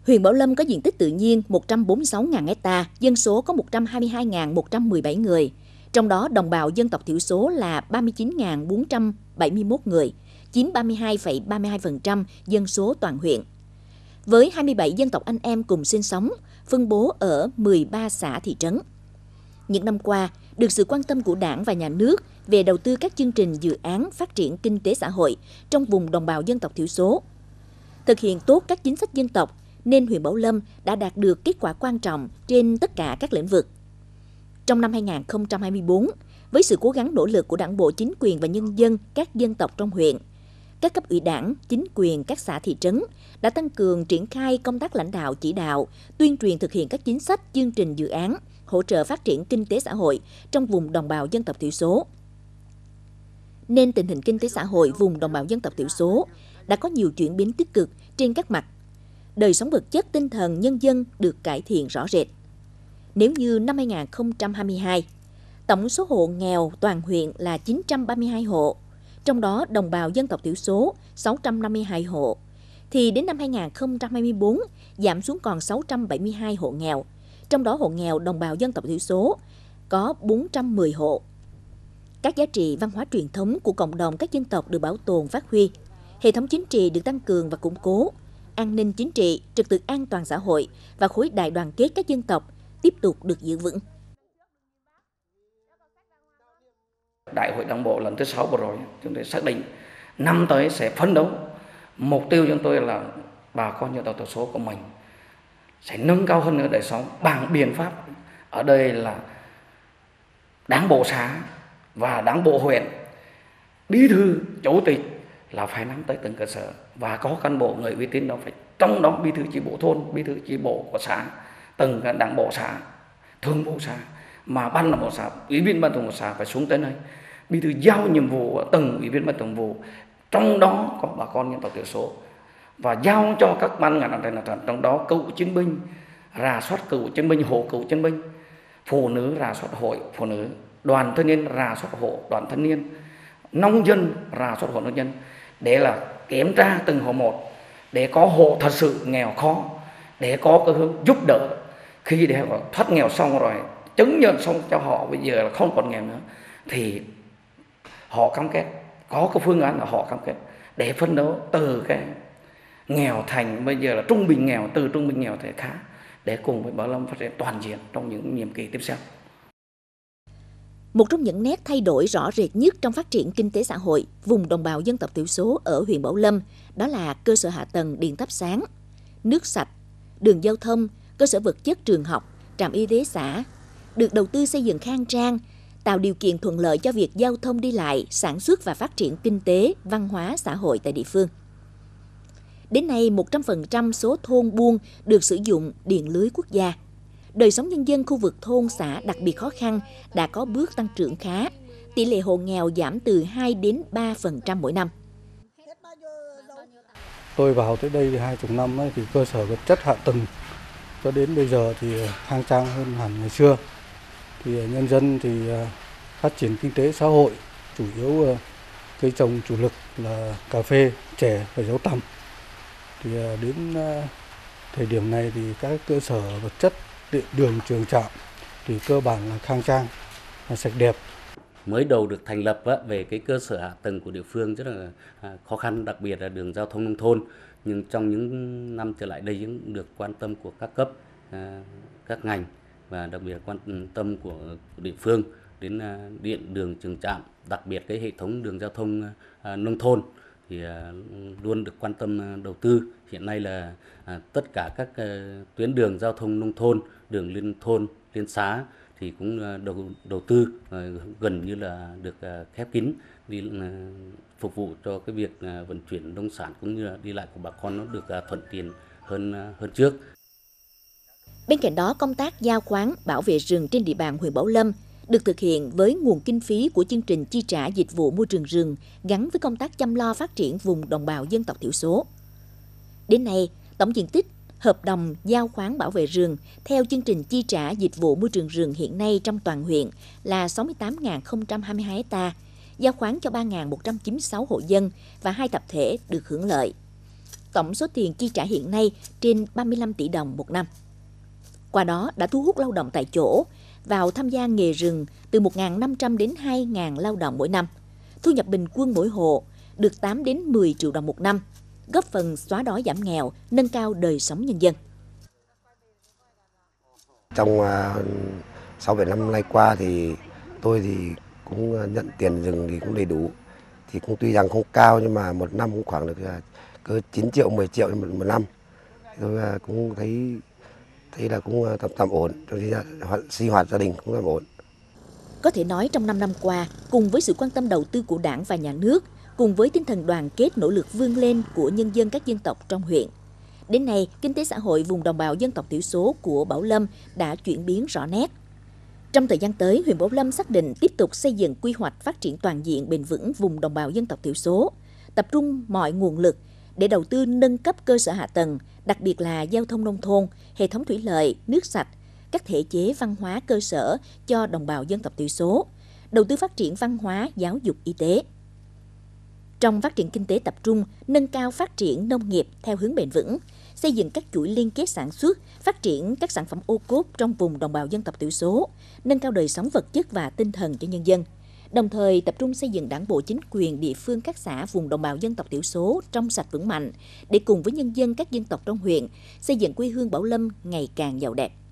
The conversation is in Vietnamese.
Huyện Bảo Lâm có diện tích tự nhiên 146.000 ha, dân số có 122.117 người. Trong đó, đồng bào dân tộc thiểu số là 39.471 người, chiếm 32,32% dân số toàn huyện. Với 27 dân tộc anh em cùng sinh sống, phân bố ở 13 xã thị trấn. Những năm qua, được sự quan tâm của Đảng và Nhà nước về đầu tư các chương trình dự án phát triển kinh tế xã hội trong vùng đồng bào dân tộc thiểu số, thực hiện tốt các chính sách dân tộc, nên huyện Bảo Lâm đã đạt được kết quả quan trọng trên tất cả các lĩnh vực. Trong năm 2024, với sự cố gắng nỗ lực của Đảng bộ, chính quyền và nhân dân các dân tộc trong huyện, các cấp ủy Đảng, chính quyền các xã thị trấn đã tăng cường triển khai công tác lãnh đạo chỉ đạo, tuyên truyền thực hiện các chính sách, chương trình dự án hỗ trợ phát triển kinh tế xã hội trong vùng đồng bào dân tộc thiểu số. Nên tình hình kinh tế xã hội vùng đồng bào dân tộc thiểu số đã có nhiều chuyển biến tích cực trên các mặt. Đời sống vật chất, tinh thần nhân dân được cải thiện rõ rệt. Nếu như năm 2022, tổng số hộ nghèo toàn huyện là 932 hộ, trong đó đồng bào dân tộc thiểu số 652 hộ, thì đến năm 2024 giảm xuống còn 672 hộ nghèo, trong đó hộ nghèo đồng bào dân tộc thiểu số có 410 hộ. Các giá trị văn hóa truyền thống của cộng đồng các dân tộc được bảo tồn phát huy, hệ thống chính trị được tăng cường và củng cố, an ninh chính trị, trật tự an toàn xã hội và khối đại đoàn kết các dân tộc tiếp tục được giữ vững. Đại hội Đảng bộ lần thứ 6 vừa rồi, chúng tôi xác định năm tới sẽ phấn đấu. Mục tiêu chúng tôi là bà con dân tộc thiểu số của mình sẽ nâng cao hơn nữa đời sống bằng biện pháp. Ở đây là Đảng bộ xã và Đảng bộ huyện, bí thư, chủ tịch là phải nắm tới từng cơ sở, và có cán bộ người uy tín đó, phải trong đó bí thư chi bộ thôn, bí thư chi bộ của xã, từng đảng bộ xã, thường vụ xã, mà ban đảng bộ xã, ủy viên ban thường vụ xã phải xuống tới nơi. Bí thư giao nhiệm vụ từng ủy viên ban thường vụ, trong đó có bà con dân tộc thiểu số, và giao cho các ban ngành đoàn thể, trong đó cựu chiến binh rà soát cựu chiến binh, hộ cựu chiến binh, phụ nữ rà soát hội phụ nữ, đoàn thanh niên rà soát hộ đoàn thanh niên, nông dân rà soát hộ nông dân, để là kiểm tra từng hộ một, để có hộ thật sự nghèo khó, để có cái hướng giúp đỡ khi để họ thoát nghèo xong rồi, chứng nhận xong cho họ bây giờ là không còn nghèo nữa, thì họ cam kết, có cái phương án là họ cam kết để phấn đấu từ cái nghèo thành bây giờ là trung bình nghèo, từ trung bình nghèo thể khá, để cùng với Bảo Lâm phát triển toàn diện trong những nhiệm kỳ tiếp theo. Một trong những nét thay đổi rõ rệt nhất trong phát triển kinh tế xã hội vùng đồng bào dân tộc thiểu số ở huyện Bảo Lâm đó là cơ sở hạ tầng điện thắp sáng, nước sạch, đường giao thông, cơ sở vật chất trường học, trạm y tế xã được đầu tư xây dựng khang trang, tạo điều kiện thuận lợi cho việc giao thông đi lại, sản xuất và phát triển kinh tế, văn hóa, xã hội tại địa phương. Đến nay, 100% số thôn buôn được sử dụng điện lưới quốc gia. Đời sống nhân dân khu vực thôn xã đặc biệt khó khăn đã có bước tăng trưởng khá. Tỷ lệ hộ nghèo giảm từ 2 đến 3% mỗi năm. Tôi vào tới đây thì 20 năm ấy, thì cơ sở vật chất hạ tầng cho đến bây giờ thì khang trang hơn hẳn ngày xưa. Thì nhân dân thì phát triển kinh tế xã hội, chủ yếu cây trồng chủ lực là cà phê, chè và dâu tằm. Thì đến thời điểm này thì các cơ sở vật chất, điện đường, trường trạm thì cơ bản là khang trang, là sạch đẹp. Mới đầu được thành lập về cái cơ sở hạ tầng của địa phương rất là khó khăn, đặc biệt là đường giao thông nông thôn. Nhưng trong những năm trở lại đây cũng được quan tâm của các cấp, các ngành và đặc biệt quan tâm của địa phương đến điện, đường, trường trạm, đặc biệt cái hệ thống đường giao thông nông thôn thì luôn được quan tâm đầu tư. Hiện nay là tất cả các tuyến đường giao thông nông thôn, đường liên thôn, liên xã thì cũng đầu tư gần như là được khép kín, đi phục vụ cho cái việc vận chuyển nông sản cũng như là đi lại của bà con nó được thuận tiện hơn trước. Bên cạnh đó, công tác giao khoán bảo vệ rừng trên địa bàn huyện Bảo Lâm được thực hiện với nguồn kinh phí của chương trình chi trả dịch vụ môi trường rừng gắn với công tác chăm lo phát triển vùng đồng bào dân tộc thiểu số. Đến nay, tổng diện tích hợp đồng giao khoán bảo vệ rừng theo chương trình chi trả dịch vụ môi trường rừng hiện nay trong toàn huyện là 68.022 ha, giao khoán cho 3.196 hộ dân và 2 tập thể được hưởng lợi. tổng số tiền chi trả hiện nay trên 35 tỷ đồng một năm. Qua đó đã thu hút lao động tại chỗ vào tham gia nghề rừng từ 1.500 đến 2.000 lao động mỗi năm. Thu nhập bình quân mỗi hộ được 8 đến 10 triệu đồng một năm, góp phần xóa đói giảm nghèo, nâng cao đời sống nhân dân. Trong 6-7 năm nay qua thì tôi thì cũng nhận tiền rừng thì cũng đầy đủ. Thì cũng tuy rằng không cao nhưng mà một năm cũng khoảng được cỡ 9 triệu, 10 triệu một năm. Tôi cũng thấy là cũng tạm ổn, cho sinh hoạt gia đình cũng tạm ổn. Có thể nói trong 5 năm qua, cùng với sự quan tâm đầu tư của Đảng và Nhà nước, cùng với tinh thần đoàn kết nỗ lực vươn lên của nhân dân các dân tộc trong huyện, đến nay, kinh tế xã hội vùng đồng bào dân tộc thiểu số của Bảo Lâm đã chuyển biến rõ nét. Trong thời gian tới, huyện Bảo Lâm xác định tiếp tục xây dựng quy hoạch phát triển toàn diện bền vững vùng đồng bào dân tộc thiểu số, tập trung mọi nguồn lực để đầu tư nâng cấp cơ sở hạ tầng, đặc biệt là giao thông nông thôn, hệ thống thủy lợi, nước sạch, các thể chế văn hóa cơ sở cho đồng bào dân tộc thiểu số, đầu tư phát triển văn hóa, giáo dục, y tế. Trong phát triển kinh tế tập trung, nâng cao phát triển nông nghiệp theo hướng bền vững, xây dựng các chuỗi liên kết sản xuất, phát triển các sản phẩm ô cốp trong vùng đồng bào dân tộc thiểu số, nâng cao đời sống vật chất và tinh thần cho nhân dân. Đồng thời tập trung xây dựng đảng bộ chính quyền địa phương các xã vùng đồng bào dân tộc thiểu số trong sạch vững mạnh để cùng với nhân dân các dân tộc trong huyện xây dựng quê hương Bảo Lâm ngày càng giàu đẹp.